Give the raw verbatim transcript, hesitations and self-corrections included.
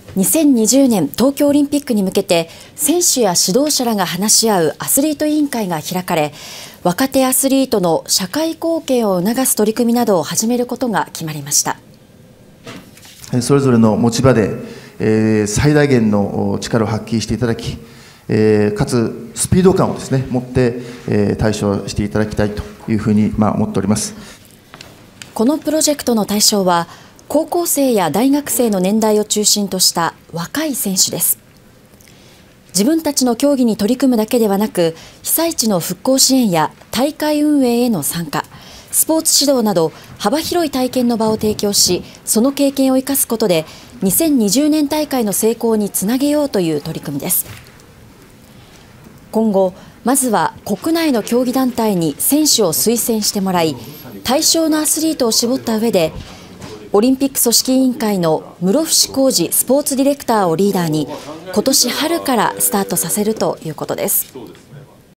にせんにじゅうねん東京オリンピックに向けて選手や指導者らが話し合うアスリート委員会が開かれ、若手アスリートの社会貢献を促す取り組みなどを始めることが決まりました。 それぞれの持ち場で、えー、最大限の力を発揮していただき、えー、かつスピード感をですね持って、えー、対処していただきたいというふうに、まあ、思っております。 このプロジェクトの対象は高校生や大学生の年代を中心とした若い選手です。自分たちの競技に取り組むだけではなく、被災地の復興支援や大会運営への参加、スポーツ指導など幅広い体験の場を提供し、その経験を生かすことでにせんにじゅうねん大会の成功につなげようという取り組みです。今後、まずは国内の競技団体に選手を推薦してもらい、対象のアスリートを絞った上で、オリンピック組織委員会の室伏広治スポーツディレクターをリーダーに今年春からスタートさせるということです。